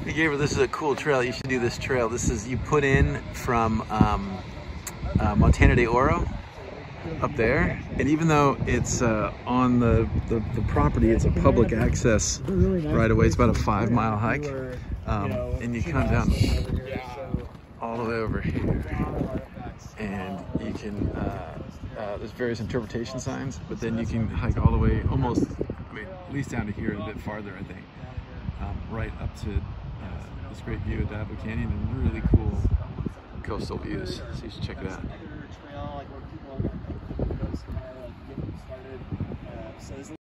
Hey Gabriel, this is a cool trail. You should do this trail. This is, you put in from Montana de Oro up there, and even though it's on the property, it's a public access right away. It's about a 5-mile hike, and you come down all the way over here, and you can there's various interpretation signs, but then you can hike all the way, almost, I mean, at least down to here and a bit farther, I think, right up to this great view of Diablo Canyon and really cool coastal views. So you should check it out.